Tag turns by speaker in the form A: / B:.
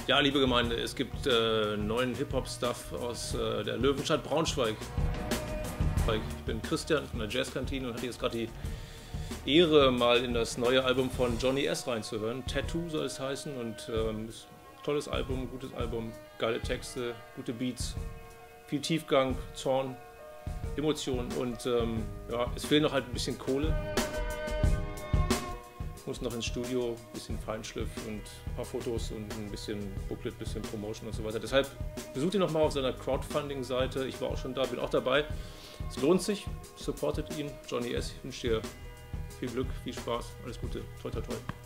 A: Ja, liebe Gemeinde, es gibt neuen Hip-Hop-Stuff aus der Löwenstadt Braunschweig. Ich bin Christian von der Jazzkantine und hatte jetzt gerade die Ehre, mal in das neue Album von Johnny S. reinzuhören. Tattoo soll es heißen und ist ein tolles Album, gutes Album, geile Texte, gute Beats, viel Tiefgang, Zorn, Emotionen und ja, es fehlt noch halt ein bisschen Kohle. Muss noch ins Studio, ein bisschen Feinschliff und ein paar Fotos und ein bisschen Booklet, ein bisschen Promotion und so weiter. Deshalb besucht ihn nochmal auf seiner Crowdfunding-Seite. Ich war auch schon da, bin auch dabei. Es lohnt sich, supportet ihn. Johnny S. Ich wünsche dir viel Glück, viel Spaß, alles Gute, toi toi toi.